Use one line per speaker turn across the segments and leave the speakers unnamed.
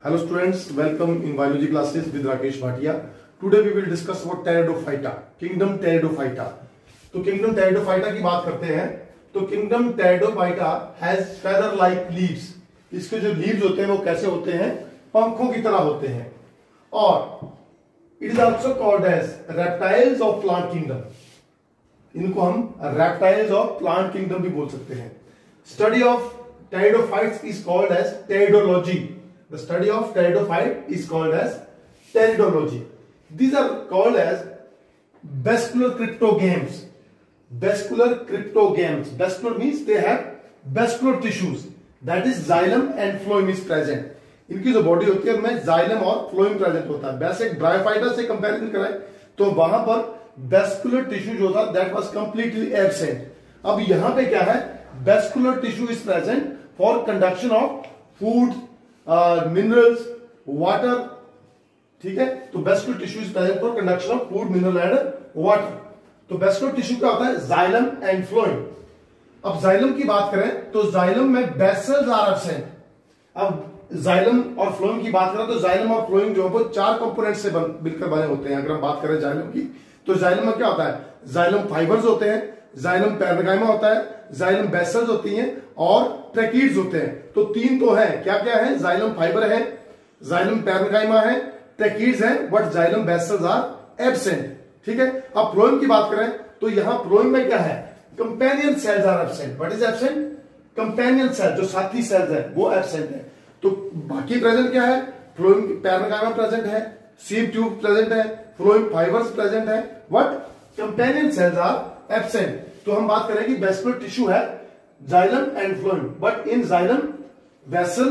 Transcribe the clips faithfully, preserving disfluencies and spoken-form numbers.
Hello students, welcome in biology classes with Rakesh Bhatia. Today we will discuss about Pteridophyta, kingdom Pteridophyta. तो kingdom Pteridophyta की बात करते हैं. तो kingdom Pteridophyta has feather-like leaves. इसके जो leaves होते हैं वो कैसे होते हैं? पंखों की तरह होते हैं. और it is also called as reptiles of plant kingdom. इनको हम reptiles of plant kingdom भी बोल सकते हैं. Study of Pteridophytes is called as Pteridology. The study of pteridophyte is called as pteridology. These are called as vascular cryptogams. Vascular cryptogams. Vascular means they have vascular tissues. That is xylem and phloem is present. इनकी जो body होती है उनमें xylem और phloem present होता है. वैसे bryophyta से कंपैरिजन कराएं तो वहां पर vascular tissue जो था that was completely absent. अब यहां पे क्या है? Vascular tissue is present for conduction of food, minerals, water. ठीक है, तो vascular tissue is present for conduction of food, mineral and water. तो वेस्कुलर टिश्यू क्या होता है? Xylem and phloem. अब जाइलम की बात करें तो जाइलम में वेसल्स आर एब्सेंट. अब जाइलम और फ्लोएम की बात करें तो जाइलम और फ्लोएम जो है वो चार कंपोनेंट से बन, मिलकर बने होते हैं. अगर हम बात करें जाइलम की तो जाइलम में क्या होता है? जाइलम फाइबर्स होते हैं, जाइलम पैरेन्काइमा होता है, जाइलम वेसल्स होती हैं और ट्रैकीड्स होते हैं. तो तीन तो है, क्या क्या है? जाइलम फाइबर है, जाइलम पैरेन्काइमा है, ट्रैकीड्स है, but xylem vessels are absent. ठीक है. अब फ्लोएम की बात करें तो यहां फ्लोएम में क्या है? Companion cells are absent. What is absent? Companion cell, जो साथी सेल्स है वो एब्सेंट है. तो बाकी प्रेजेंट क्या है? फ्लोएम पैरेन्काइमा प्रेजेंट है, सीव ट्यूब प्रेजेंट है, फ्लोएम फाइबर्स प्रेजेंट है, but companion cells are absent. तो हम बात करें कि वेस्कुलर टिश्यू है xylem and phloem, but in xylem vessel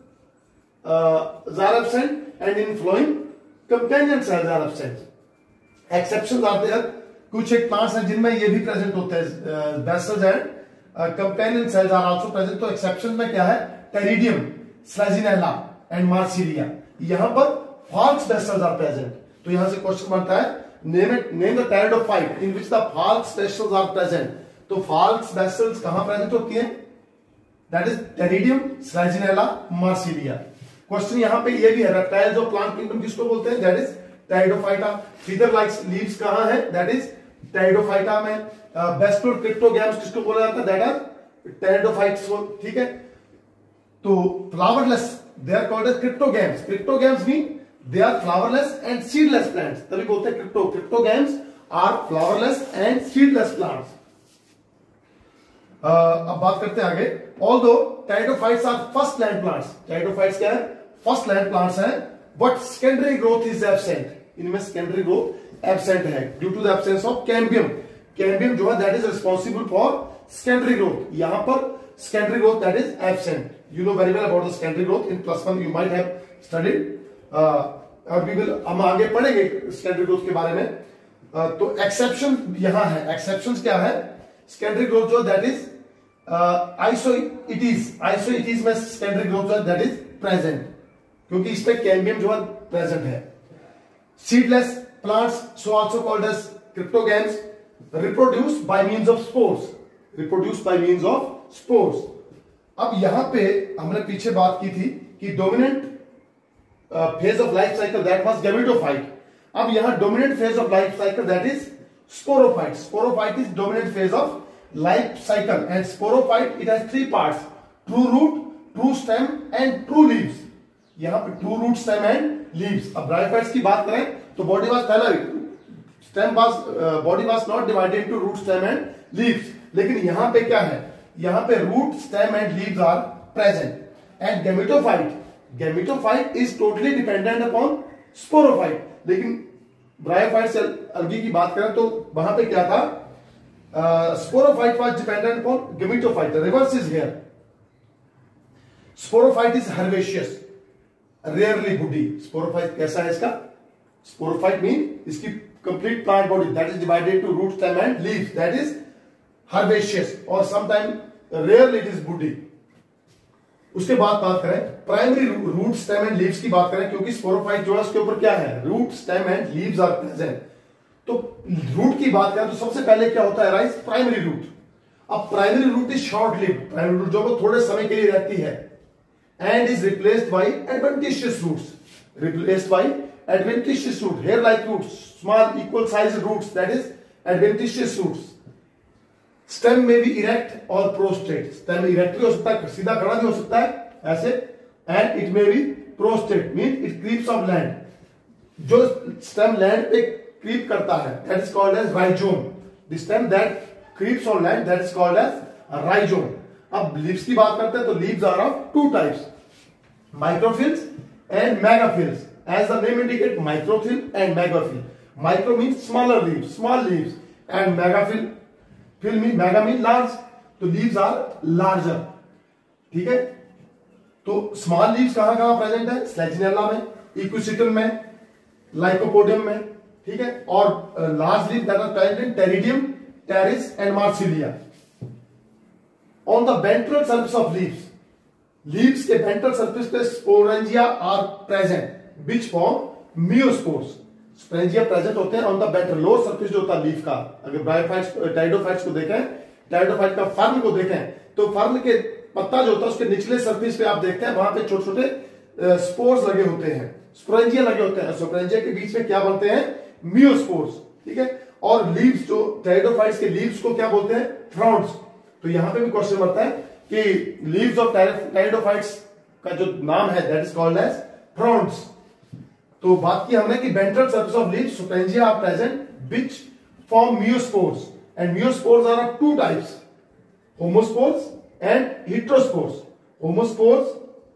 are absent and in phloem companion cells are absent. Exceptions are there. कुछ एक प्लांट्स हैं जिनमें ये भी प्रेजेंट होते हैं, vessels and companion cells are also present. तो एक्सेप्शन में क्या है? Pteridium, Selaginella and Marsilea. यहां पर फॉल्स वेसल्स आर प्रेजेंट. तो यहां से क्वेश्चन बनता है, Name it, name the pteridophyte in which the false vessels are present. तो false vessels कहां प्रेजेंट होती हैं? That is Pteridium, Slaginella, Marsilia. Question यहां पे ये भी है, reptiles of plant kingdom किसको बोलते हैं? That is Pteridophyta. Feather like leaves कहां है? That is Pteridophyta में. Vascular cryptogams किसको बोला जाता है? That are Pteridophytes. ठीक है. तो flowerless, they are called as cryptogams. Cryptogams mean they are flowerless and seedless plants. तभी बोलते हैं crypto. Cryptogams are flowerless and seedless plants. अब बात करते हैं आगे. Although pteridophytes are first land plants. Pteridophytes क्या है? फर्स्ट लैंड प्लांट्स हैं, but secondary growth is absent. इनमें सेकेंडरी ग्रोथ एब्सेंट है due to the absence of cambium. Cambium जो है that is responsible for secondary growth. यहां पर secondary growth that is absent. You know very well about the secondary growth in plus one. You might have studied. और we will, हम आगे पढ़ेंगे secondary growth के बारे में. uh, तो एक्सेप्शन यहां है. एक्सेप्शंस क्या है? सेकेंडरी ग्रोथ जो दैट इज आइसोइटीज. आइसोइटीज में सेकेंडरी ग्रोथ जो दैट इज प्रेजेंट, क्योंकि इस पे कैम्बियम जो है प्रेजेंट है. Seedless plants so also called as cryptogams reproduce by means of spores. Reproduce by means of spores. अब यहां पे हमने पीछे बात की थी कि dominant phase of life cycle that was gametophyte. अब यहां dominant phase of life cycle that is sporophyte. Sporophyte is dominant phase of life cycle and sporophyte it has three parts: true root, true stem and true leaves. यहां पे true root, stem and leaves. अब bryophytes की बात करें तो body was पहला stem was body was not divided into root, stem and leaves. लेकिन यहां पे क्या है? यहां पे root, stem and leaves are present. And gametophyte, gametophyte is totally dependent upon sporophyte. लेकिन ब्रायोफाइट से अलगी की बात करें तो वहां पे क्या था? Sporophyte was dependent upon gametophyte. The reverse is here. Sporophyte is herbaceous, rarely woody. Sporophyte कैसा है इसका? स्पोरोफाइट मीन इसकी complete plant body that is divided to root, stem and leaves, that is herbaceous. और sometime rarely it is woody. उसके बाद बात करें primary root, stem and leaves की बात करें, क्योंकि स्पोरोफाइट जो है उसके ऊपर क्या है? Root, stem and leaves are present. तो रूट की बात करें तो सबसे पहले क्या होता है? Rise primary root. अब primary root is short live. Primary root जो है थोड़े समय के लिए रहती है and is replaced by adventitious roots. Replaced by adventitious root, hair-like roots, small equal-sized roots, that is adventitious roots. Stem may be erect or prostrate. Stem erect भी हो सकता है, सीधा खड़ा भी हो सकता है ऐसे, and it may be prostrate, means it creeps on land. जो stem land पे creep करता है, that is called as rhizome. The stem that creeps on land, that is called as a rhizome. अब leaves की बात करते हैं तो leaves are of two types, microphyll and megaphylls. As the name indicates, microphyll and megaphyll. Micro means smaller leaves, small leaves, and megaphyll, phill means mega means large. तो leaves are larger. ठीक है? तो small leaves कहाँ कहाँ present है? Selaginella में, Equisetum में, Lycopodium में, ठीक है? और large leaves that are present in Pteridinium, Pteris and Marsilia. On the ventral surface of leaves, leaves के ventral surface पे sporangia are present, which form meiospores. Sporangia present होते हैं on the ventral lower surface जो होता है leaf का. अगर bryophytes, टाइडोफाइट्स को देखें, टाइडोफाइट का फर्न को देखें, तो फर्न के पत्ता जो होता है उसके निचले सरफेस पे आप देखते हैं वहां पे छोटे छोटे स्पोर्स लगे होते हैं, स्पोरेंजिया लगे होते हैं. स्पोरेंजिया के बीच में क्या बनते हैं? मियोस्पोर्स. ठीक है? और लीव्स जो टाइडोफाइट्स के लीव्स को क्या बोलते हैं? फ्रॉन्ट्स. तो यहां पे भी क्वेश्चन बनता है कि लीव्स ऑफ टाइडोफाइट्स का जो नाम है that is called as fronds. तो बात की हमने कि ventral surface of leaves sporangia are present which form meiospores, and meiospores are of two types, homospores and heterospores. Homospores,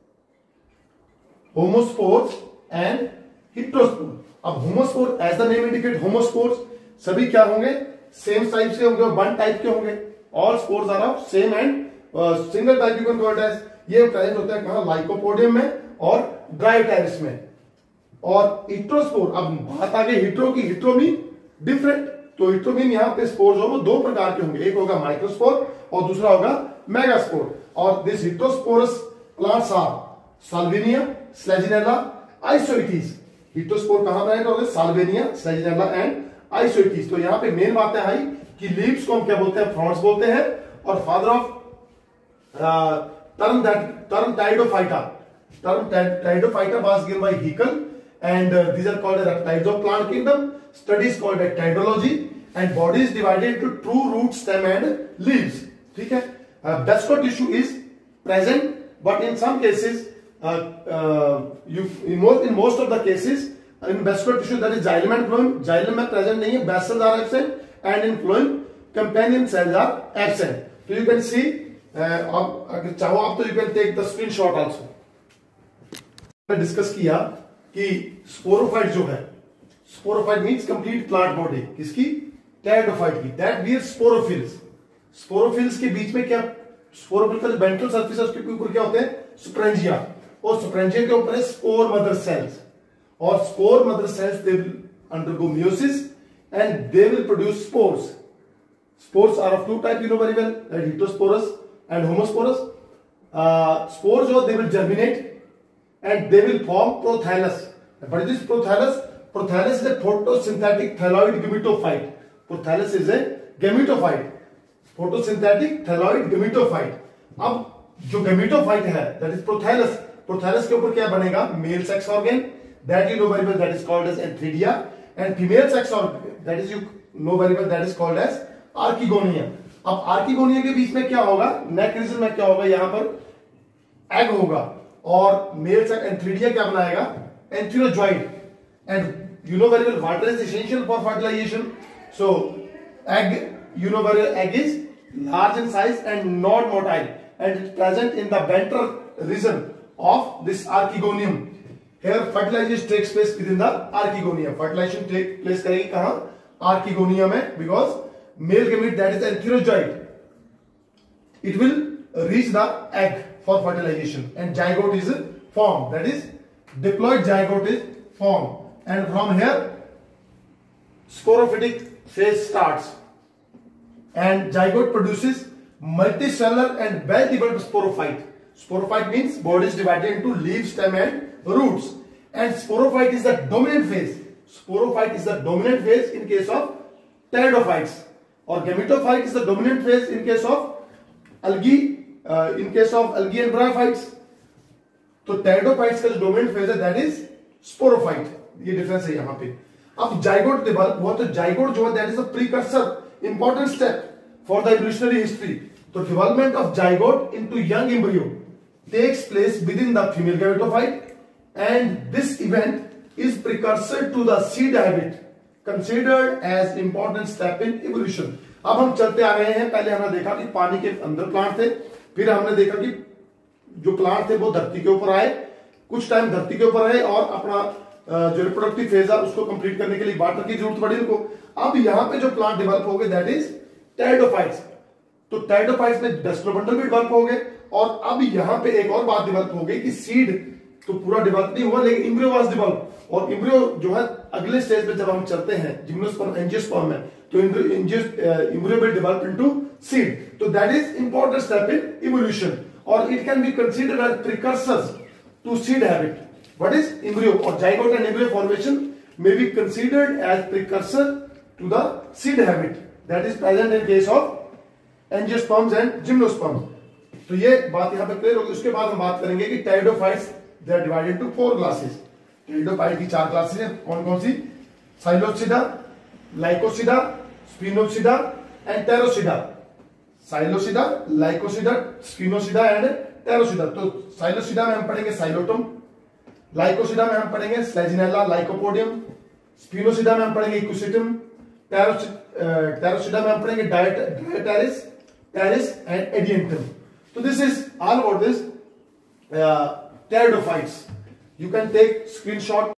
homospores and heterospores. अब homospore, as the name indicates, homospores सभी क्या होंगे? Same type से होंगे, one type के होंगे. All spores are of same and single type. You can call it as, ये present होता है कहाँ? लाइकोपोडियम में और ड्रायोटेरिस में. और हिट्रोस्पोर, अब बात आ गई हिट्रो की. Hetero mean different. तो हिट्रो मीन यहाँ पे स्पोर्स होंगे दो प्रकार के होंगे, एक होगा माइक्रोस्पोर और दूसरा होगा मेगास्पोर. और this heterosporous plants are Salvinia, Selaginella, Isoetes. Heterospore कहां प्रेजेंट होंगे? Salvinia, Selaginella and Isoetes. तो यहाँ पे मेन बात है भाई कि लीव्स को हम क्या बोलते हैं? फ्रॉन्ट्स बोलते हैं. और father of term that term Pteridophyta, term Pteridophyta was given by Haeckel, and uh, these are called as reptiles of plant kingdom. Studies called as tidology, and body is divided into true root, stem and leaves. ठीक है? uh, Basco tissue is present, but in some cases, uh, uh, you in most, in most of the cases, in basco tissue that is xylem and phloem, xylem में present नहीं है, basals are absent, and in phloem companion cells are absent. So you can see, uh, आप अगर चाहो आप तो you can take the screenshot also. मैं discuss किया कि स्पोरोफाइट जो है, sporophyte means complete plant body, किसकी? टेरिडोफाइट की. That bear sporophylls. स्पोरोफिल्स के बीच में क्या? स्पोरोफिल का जो वेंट्रल सरफेस है उसके ऊपर क्या होते हैं? स्पोरेंजिया. और स्पोरेंजिया के ऊपर है स्पोर मदर सेल्स. और spore mother cells they will undergo meiosis and they will produce spores. Spores are of two type, you know very well, that heterosporous and homosporous. Spores जो they will germinate and they will form prothallus. What is this prothallus? Prothallus is a photosynthetic thalloid gametophyte. Prothallus is a gametophyte. Photosynthetic thalloid gametophyte. अब जो gametophyte है, that is prothallus. Prothallus के ऊपर क्या बनेगा? Male sex organ. That you know very well, that is called as antheridia. And female sex organ, that is you know very well, that is called as archegonia. अब archegonia के बीच में क्या होगा? Neck region में क्या होगा? यहाँ पर egg होगा. और मेल सेक्स एंथ्रीडिया क्या बनाएगा? Antherozoid. And you know very well water is essential for fertilization. So egg, you know very well, egg is large in size and not motile and it present in the ventral region of this archegonium. Here fertilization takes place within the archegonium. Fertilization take place करेगी कहां? Archegonium में. Because male gamete that is antherozoid, it will reach the egg for fertilization and zygote is formed, that is diploid zygote is formed, and from here sporophytic phase starts and zygote produces multicellular and well developed sporophyte. Sporophyte means body is divided into leaf, stem and roots, and sporophyte is the dominant phase. Sporophyte is the dominant phase in case of pteridophytes, or gametophyte is the dominant phase in case of algae. Uh, in case of algae and bryophytes, तो pteridophytes का जो dominant phase है that is sporophyte, ये difference है यहां पे। अब zygote develop हुआ, तो जाइगोट जो है that is a precursor, important step for the evolutionary history. तो development of zygote into young embryo takes place within the female gametophyte and this event is precursor to the seed habit considered as important step in evolution. अब हम चलते आ रहे हैं, पहले हमने देखा कि पानी के अंदर प्लांट थे, फिर हमने देखा कि जो प्लांट थे वो धरती के ऊपर आए, कुछ टाइम धरती के ऊपर रहे और अपना जो रिप्रोडक्टिव फेज है उसको कंप्लीट करने के लिए वाटर की जरूरत पड़ी उनको। अब यहां पे जो प्लांट डेवलप हो गए दैट इज टेरिडोफाइट्स। तो टेरिडोफाइट्स में डेस्ट्रोबंडल भी डेवलप हो गए और अब यहां पे एक और बात डेवलप हो गई कि सीड तो पूरा डेवलप नहीं हुआ लेकिन एम्ब्रियो वाज डेवलप, और एम्ब्रियो जो है अगले स्टेज पे जब हम चलते हैं जिम्नोस्पर्म एंजियोस्पर्म में, तो embryo will develop into seed. तो that is important step in evolution और it can be considered as precursors to seed habit. What is embryo or zygote and embryo formation may be considered as precursor to the seed habit that is present in case of angiosperms and gymnosperms. तो ये बात यहाँ पे clear होगी। उसके बाद हम बात करेंगे कि pteridophytes they are divided into four classes. Pteridophyte की चार क्लासेस हैं, कौन कौन सी? साइलोसिडा, लाइकोसिडा, स्पिनोसिडा एंड टेरोसिडा। साइलोसिडा, लाइकोसिडा, स्पिनोसिडा एंड टेरोसिडा। तो साइलोसिडा में हम पढ़ेंगे साइलोटम, लाइकोसिडा में हम पढ़ेंगे स्लेजिनेला, लाइकोपोडियम, स्पिनोसिडा में हम पढ़ेंगे इक्विसिटम, टेरोसिडा में हम पढ़ेंगे डायटेरिस, टेरिस एंड एडियंटम। तो this is all about this pteridophytes. You can take screenshot